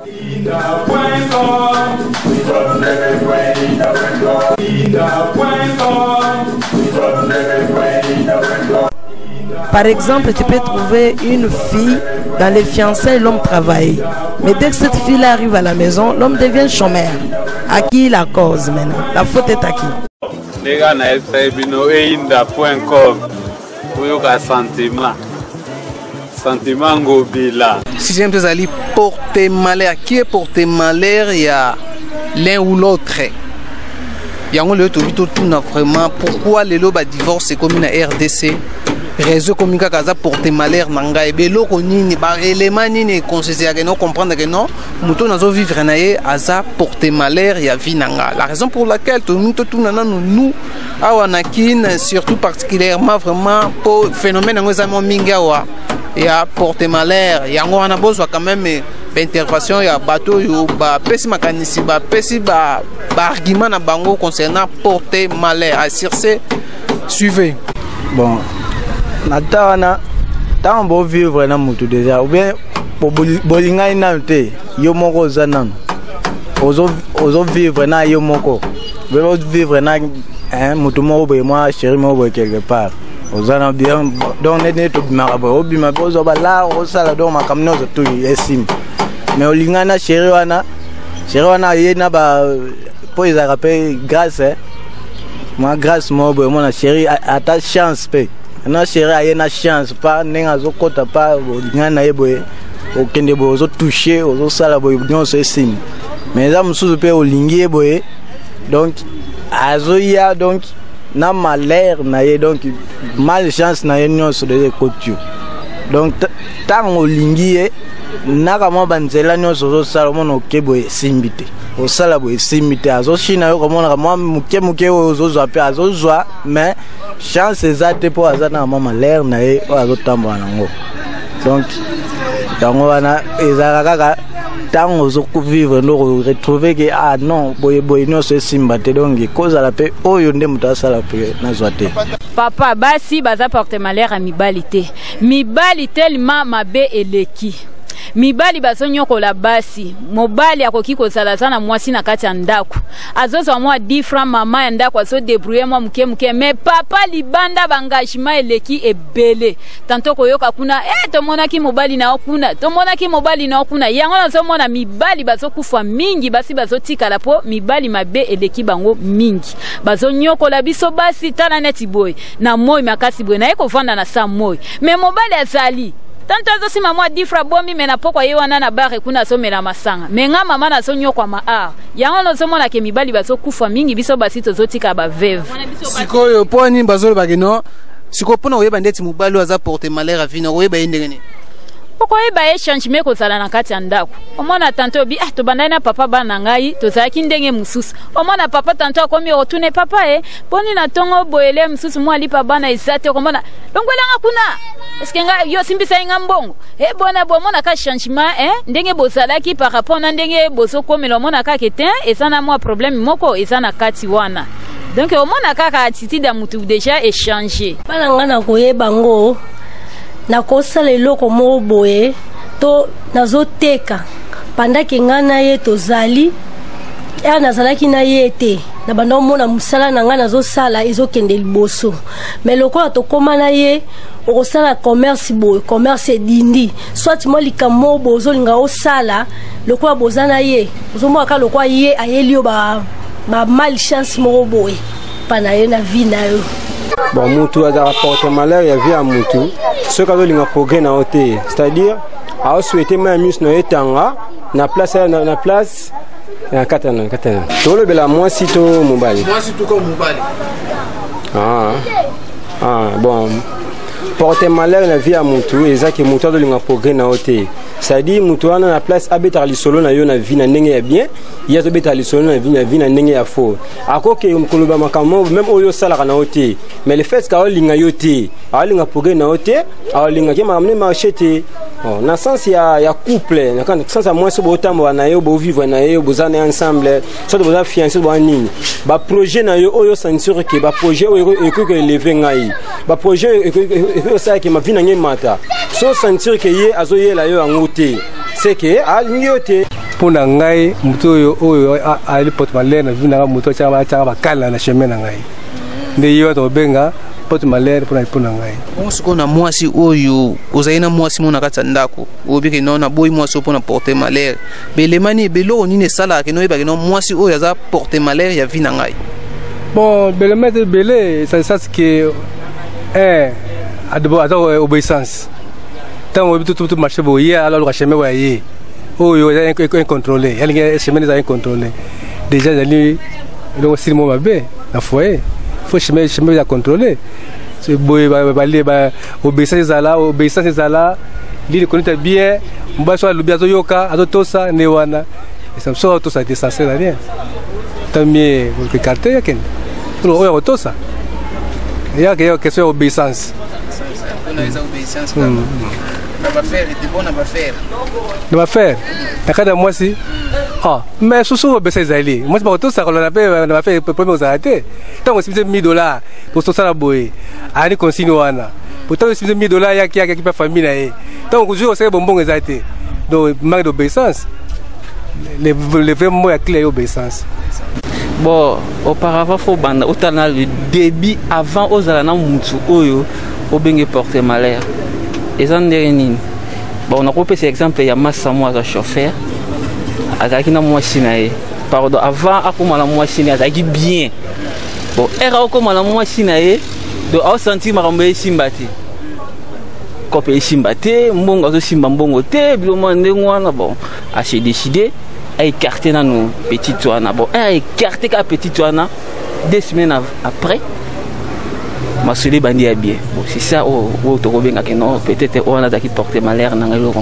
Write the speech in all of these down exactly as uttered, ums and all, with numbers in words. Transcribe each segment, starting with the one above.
Par exemple, tu peux trouver une fille dans les fiançailles, l'homme travaille. Mais dès que cette fille-là arrive à la maison, l'homme devient chômeur. À qui la cause maintenant? La faute est à qui? Les gars, sentiment. Sentiment ngobila. Si j'aime tes alliés porter malheur, qui est porté malheur, il y a l'un ou l'autre. Il y a un autre tout vraiment. Pourquoi les lobes divorce c'est comme une R D C? Réseau communiqué à porter malheur nanga et belo konini ba élément ni considérer que non comprendre que non muto nazo vivre naé aza porter malheur ya vie nanga. La raison pour laquelle tout nous tout nana nous awanakin surtout particulièrement vraiment pour phénomène ngozamo minga wa ya porter malheur ya ngona bozwa quand même intervention ya bateau yo ba pesi makanisi ba pesi ba ba argument na bango concernant porter malheur à Circe. Suivez. Bon, natana tant bon vivre na mutu déjà ou bien pour bolinga ina te yo moko zanan ozo ozo vivre na yo moko velo vivre na hein mutu moko be moi chéri moko quelque part ozana bien donc ne to bimaba obima bozo bala osala donc makamno zo tu esim mais olinga na chéri wana chéri wana yena ba po ils rappellent grâce moi grâce moi be moi chéri à ta chance pe na chéri a une chance pas nenga zo kota pas ngana yeboye okende bo zo toucher ozo sala boye non c'est sim mais ça musuzu pe olingi yeboye donc azo ya donc na malheur na ye donc malchance na ye nyonso de côté donc tant olingi ye na kama banzela nyonso zo sala mono keboye simbite o sala boye simbite azo china yo kama kama muke muke ozo zo pe azo zwa mais chance ezate po azana mama l'air na ye azo tamba nango donc tango wana ezaka kaka tango zo vivre no retrouver que ah non boye boye no se simbate donc cause la paix oyo nde mutasa la paix na zwate papa basi baza porter malheur à mibalite mibalite lima mabe eleki mibali basonyo kola basi mobali akoki kozala sana mwasi na kati ya ndako azozo mwa different mama ya ndako aso débrouiller mwa muke muke mais papa libanda bangagement eleki ebele tanto koyoka kuna eh to monaki mobali na okuna to monaki mobali na okuna yango nazo mona mibali bazo kufa mingi basi bazo tikala po mibali mabe eleki bango mingi bazonyo kola biso basi tala neti boy na moyi makasi boy na eko vanda na sa moyi mais mobali azali tanto azo sima mwa difra bomi mena pokwa ye wana na bare kuna so mela masanga menga mama na so nyokwa ma a yango no so mona ke mibali baso kufa mingi biso basi tozotika ba veve sikoyo poni bazolo bagino siko pona oyeba ndeti mobali aza porter malheur à vino oyeba indengene pokwa ye ba échange me ko sala na kati ya ndako omona tanto bi ah to bandana papa bana ngai to zaki ndenge mususu omona papa tanto akomi retourner papa eh poni na tongo boele mususu mwa lipa bana isate komona longwelanga kuna est-ce que nga yo simbisa nga mbongo eh bona bo mona ka changement eh ndenge bozalaki par rapport na ndenge bozo komela mona ka ketin et ça na moi problème moko et ça na kati wana donc au mona ka ka attitude ya mutu déjà échanger bana ngana koyeba ngo na kosala eloko mo boye to nazoteka pandaki ngana ye tozali ya nazalaki na ye te na banda mona musala na ngana nazosala ezokende liboso mais lokola tokoma na ye okosala commerce boye commerce dindi soit mo likamo bozolinga osala lokola bozana ye ozomoka ka lokola ye ayeli yo ba ba malchance mo boye pana ye na vie na yo. Bon, mutu a rapporté malheur, il y a vu à mutu. Ce que nous avons progrès dans le thé, c'est-à-dire, à souhaiter même mieux dans tanga, na place na place, na katana katana. Tout le bela moi sito mobile. Moi sito comme mobile. Ah, ah, bon. Porter malheur la vie à mutu, et ça que mutu a de l'ingé progrès dans le thé. C'est-à-dire, mutu a na place habiter les solo na yo na vie na nenge bien. Il y a des bétails sur la vie, la vie n'a rien à faire. À quoi que on colloque même au lieu salaire na hôtel, mais le fait qu'à l'inga yoté, à l'inga pour gagner na hôtel, à l'inga qui m'a amené marcher. Bon, dans sens il y a il y a couple, dans sens à moins ce beau temps on a eu beau vivre na eu beau années ensemble, soit de beau fiancé beau nini. Ba projet na yo oyo censure que ba projet oyo que lever ngai. Ba projet que ça que ma vie n'a rien mata. So censure que yé azoyé la yo en hôtel. C'est que à l'inga yoté pour nangai muto yo oyo ali porte malheur na vina muto chama chama kala na chemin nangai nde yo to benga porte malheur pour pour nangai on se kona mwasi oyo ozaina mwasi mona kata ndako obike nona boy mwasi pour na porte malheur belemani belo ni ne sala ke no yeba ke no mwasi oyo za porte malheur ya vina ngai. Bon, le maître belé, ça c'est que eh a de obéissance. Tant on tout tout marché bo hier alors le chemin voyé. Oh yo incontrôlé, il y a chemin des incontrôlé. Déjà lui il aussi le mot bé la foyer. Faut chemin chemin à contrôler. C'est boy ba ba obéissance là, obéissance là. Lui connaît bien, mba so le biazo yoka, ato tosa ne wana. Et ça me sort tout ça ça sert à rien. Tant mieux que quartier yakin. Pour oyo tosa. Il y a que question obéissance. On a obéissance. On va faire et bon on va faire. On va faire. Akada moi si. Ah, mais sous sous obéissance ali. Moi c'est pas tout ça qu'on a fait, on va faire problème aux arrêtés. Tant on se mille dollars pour tout ça la boy. Ani consigne wana. Pourtant on se mille dollars ya qui a qui pas famille na e. Tant on joue c'est bonbon les arrêtés. Donc manque d'obéissance. Les les vrais mots à clé obéissance. Bon, auparavant, faut banda autant le débit avant aux alana mutu oyo au bengue porte malheur. Et ça n'est bon, on a coupé cet exemple il y a massa moi à chauffeur. Avec une machine pardon avant à comment la machine avec bien. Bon, era comment la machine de au senti marambe simbati. Copé simbati, mbongo zo simba mbongo te, biloma ndengwana bon, a se décidé à écarter nos petits toana. Bon, à écarter qu'à petit toana, deux semaines après, ma soeur bandi est bien. Bon, c'est ça, oh, oh, peut-être on a qui porté malheur dans le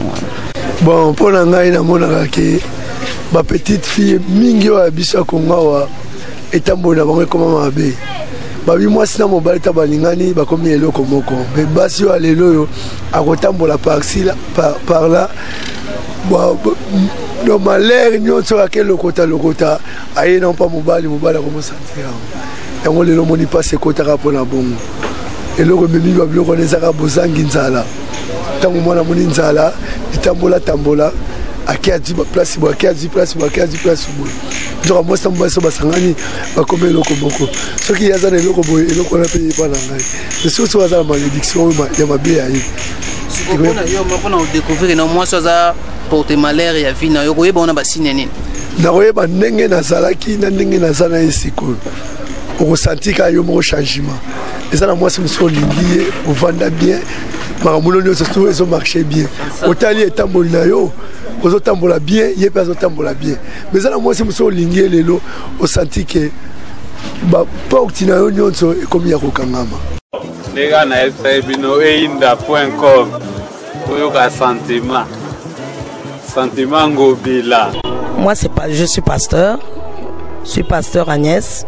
bon, pour l'angaï, na mona ke ma petite fille mingi wa biso kongawa etambola bango comment mabe. Babi moi sina mobali tabalingani bakomi eloko moko. Mais basi wa lelo yo akotambola par ci par par là. Bon, le malheur nyonso ka lokota lokota aye non pas mobali mobali comme sentir. Et on le moni pas se kota ka pona bongo. Eloko memi ba biloko nezaka bozangi nzala. Tango mwana moni nzala itambola tambola aki a dix place bo aki a dix place bo aki a dix place bo. Genre moi ça mba so basangani ba comme eloko moko. Ce qui yaza na eloko bo eloko na paye pas na ngai. C'est surtout ça la malédiction ya mabe ayi. On a yo mako découvrir na moi ça porte malheur ya vie na yo koyeba ona basine nini na koyeba ndenge nazalaki na ndenge nazana esiko okosenti ka yo mo changement eza na mwasi mosusu olingi ye ovanda bien makambo nyonso surtout ezo marché bien otali etamboli na yo ozotambola bien ye mpe azotambola bien mais eza na mwasi mosusu olingi ye lelo osenti ke baporti na yo nyonso ekomi ya kokangama ndenge na yebisa bino eyinda point com oyoka sentiment. Sentiment Ngobila. Moi, c'est pas, je suis pasteur. Je suis pasteur Agnès.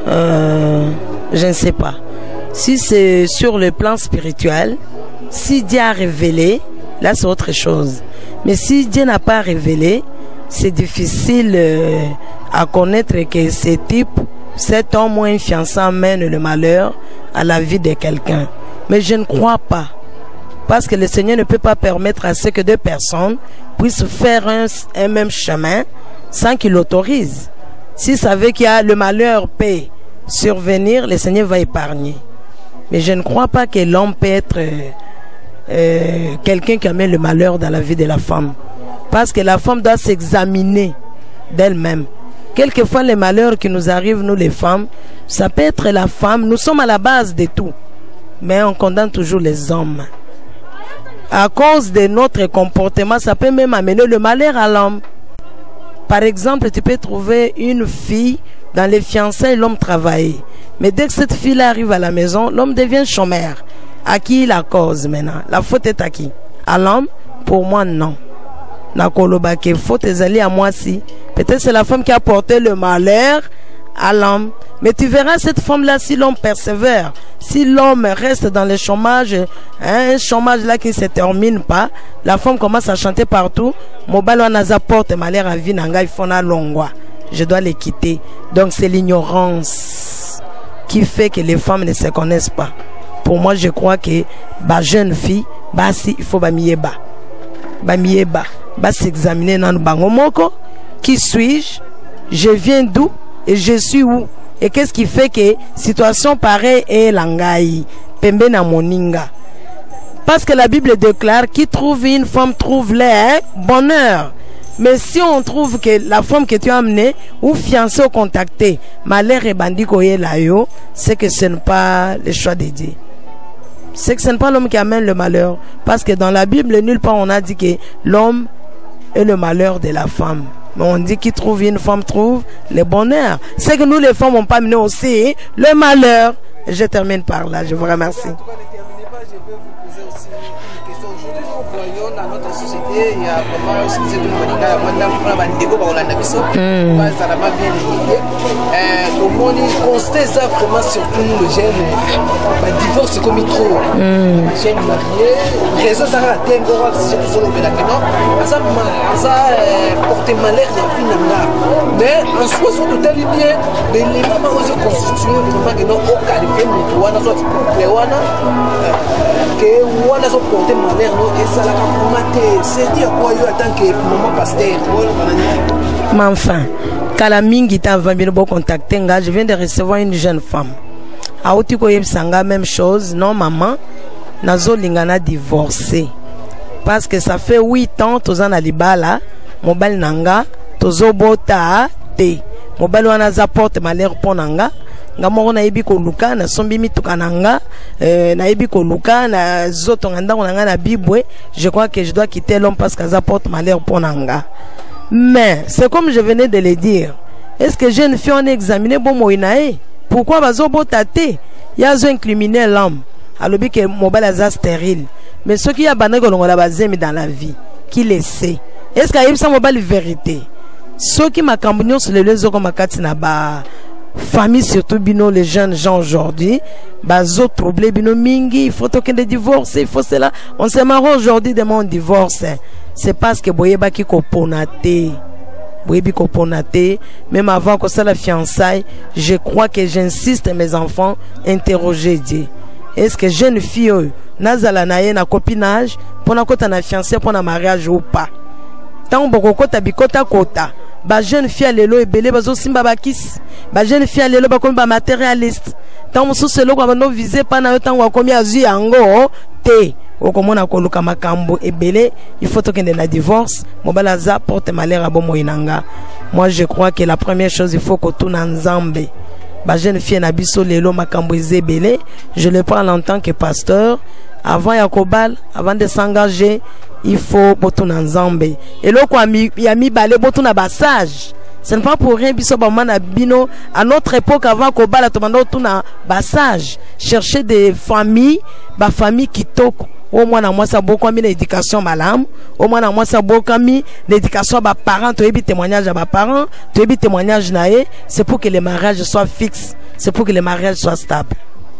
Euh, je ne sais pas. Si c'est sur le plan spirituel, si Dieu a révélé, là c'est autre chose. Mais si Dieu n'a pas révélé, c'est difficile euh, à connaître que ce type, cet homme ou un fiancé amène le malheur à la vie de quelqu'un. Mais je ne crois pas. Parce que le Seigneur ne peut pas permettre à ce que deux personnes puissent faire un, un même chemin sans qu'il l'autorise. S'il savait qu'il y a le malheur peut survenir, le Seigneur va épargner. Mais je ne crois pas que l'homme peut être euh, euh, quelqu'un qui amène le malheur dans la vie de la femme. Parce que la femme doit s'examiner d'elle-même. Quelquefois, les malheurs qui nous arrivent, nous les femmes, ça peut être la femme. Nous sommes à la base de tout. Mais on condamne toujours les hommes. À cause de notre comportement, ça peut même amener le malheur à l'homme. Par exemple, tu peux trouver une fille dans les fiançailles, l'homme travaille. Mais dès que cette fille arrive à la maison, l'homme devient chômeur. À qui la cause maintenant? La faute est à qui? À l'homme? Pour moi, non. Nakolobake, faute est allée à moi si. Peut-être c'est la femme qui a porté le malheur à l'homme. Mais tu verras cette femme-là, si l'homme persévère, si l'homme reste dans le chômage, hein, un chômage là qui ne se termine pas, la femme commence à chanter partout. Mobalo naza porte malheur à vie nanga ifona longwa. Je dois les quitter. Donc c'est l'ignorance qui fait que les femmes ne se connaissent pas. Pour moi, je crois que ba jeune fille, bah si il faut ba mieba, ba mieba. bah s'examiner dans le bangomoko. Qui suis-je? Je viens d'où? Et je suis où? Et qu'est-ce qui fait que situation pareille est langai? Pembe na moninga. Parce que la Bible déclare qui trouve une femme trouve le bonheur. Mais si on trouve que la femme que tu as amenée ou fiancée ou contactée, malheur et bandit yo, c'est que ce n'est pas le choix de Dieu. C'est que ce n'est pas l'homme qui amène le malheur. Parce que dans la Bible, nulle part on a dit que l'homme est le malheur de la femme. Mais on dit qu'il trouve une femme trouve le bonheur. C'est que nous les femmes n'ont pas amené aussi le malheur. Je termine par là. Je vous remercie. Dans notre société, il y a vraiment aussi des au monde, il constate ça vraiment surtout le jeune. Le divorce, c'est comme il trouve. Les jeunes mariés, raison ça a été encore si c'est toujours le non. Ça, ça porte malheur dans mais en soi, c'est tout à bien. Mais les mamans aussi constituent vraiment que non, au qualifié, nous devons soit couple, que on a son porté malheur, et ça l'a c'est dire quoi en tant que maman pasteur. Mais enfin, Kalamingi t'a vingt bon contacté, je viens de recevoir une jeune femme. A Otiko Sanga, même chose, non maman, Nazo Lingana divorcé. Parce que ça fait huit ans, Tozan Alibala, Mobile Nanga, Tozo Bota, Te. Mobile Wanaza porte malheur pour Nanga. Ngamoro na yebi ko luka na sombi mituka nanga euh, na yebi ko luka na zoto nganda nanga na bibwe. Je crois que je dois quitter l'homme parce que ça porte malheur pour nanga. Mais c'est comme je venais de le dire. Est-ce que jeune fille on examiné bon moinae? Pourquoi bazo botate? Ya zo incriminer l'homme. Alobi que mobile aza stérile. Mais ce qui a bané ko longola bazemi dans la vie, qui le sait. Est-ce qu'il y a ça mobile vérité? Ce qui m'a cambignon sur les lezo comme makati na ba famille surtout bino les jeunes gens aujourd'hui bazo troublé bino mingi il faut token de divorce il faut cela on se marre aujourd'hui de mon divorce c'est parce que boyeba ki ko ponate boyebi ko ponate même avant que ça la fiançaille je crois que j'insiste mes enfants interroger Dieu est-ce que jeune fille nazala na ye na copinage pour na kota na fiancé pour na mariage ou pas tant boko kota bikota kota ba jeune fille lelo ebele bazo simba bakis ba jeune fille lelo ba komi ba matérialiste tant musu selo kwa bano viser pa na yo tango akomi azu yango te okomona ko luka makambo ebele il faut tokende na divorce mobala za porte malheur abo moinanga. Moi je crois que la première chose il faut que tout na nzambe ba jeune fille na biso lelo makambo ezebele. Je le parle en tant que pasteur avant yakobal avant de s'engager il faut boto na nzambe et lo kwa mi ya mi balé boto na bassage. Ce n'est pas pour rien biso ba mana bino à notre époque avant ko bala to mando to na bassage chercher des familles ba famille kitoko au moins na moi ça beaucoup mis l'éducation malam au moins na moi ça beaucoup mis l'éducation ba parents to ebi témoignage à ba parents to ebi témoignage naé c'est pour que les mariages soient fixes c'est pour que les mariages soient stables.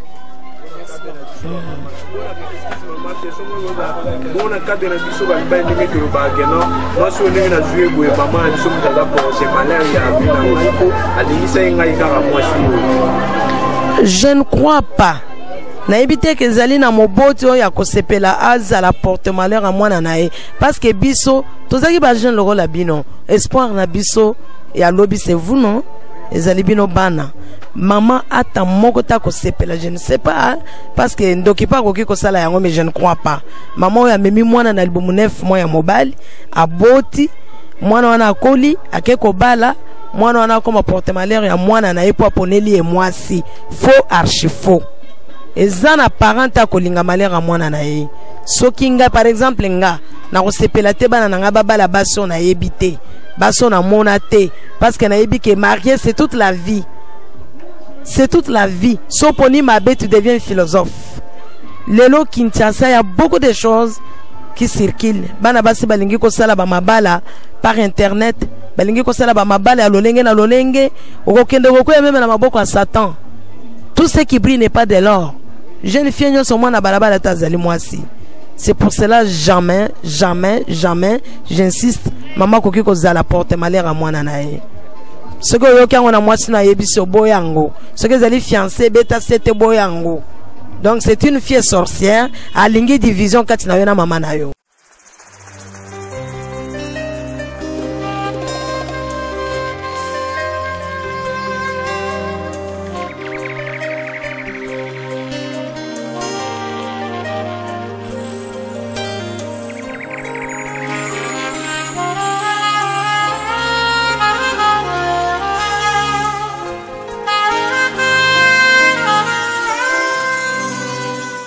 Bon, cadre de biso ba ba ndenge to ba geno moi so ndenge na jouer boye maman biso mutaza pour ces malheurs ya bina moko alingisa ngai kaka moi so. Je ne crois pas. Na ebite ke zali na moboti o ya kosepela aza la porte malheur à mwana nae parce que biso tozaki ba jeune loro la bino espoir na biso ya lobi c'est vous non ezali bino bana maman ata moko ta kosepela je ne sais pas parce que ndoki pa koki kosala yango mais je ne crois pas maman ya memi mwana na libumu neuf mois ya mobali aboti mwana wana akoli akeko bala mwana wana koma porte malheur ya mwana na yepo aponeli e mwasi faux archi faux ezana parent ta kolinga malheur ya mwana na ye soki nga par exemple nga na kosepela te bana nga babala baso na yebite baso na mona te parce que na yebi que marié c'est toute la vie. C'est toute la vie. Soponi Mabe, tu deviens philosophe. Lelo Kinshasa, il y a beaucoup de choses qui circulent. Bana basi balingi ko sala ba mabala par internet. Balingi ko sala ba mabala ya lolenge na lolenge. Okokende koko même na maboko à Satan. Tout ce qui brille n'est pas de l'or. Jeune fille nyo somo na balabala tazali mwasi. C'est pour cela jamais, jamais, jamais, j'insiste, maman koki ko zala porte malheur à moi nanae. Ce que yo kango na mwasi na yebiso boyango. Ce que zali fiancé beta sete boyango. Donc c'est une fille sorcière, alingi division kati na yo na mama na yo.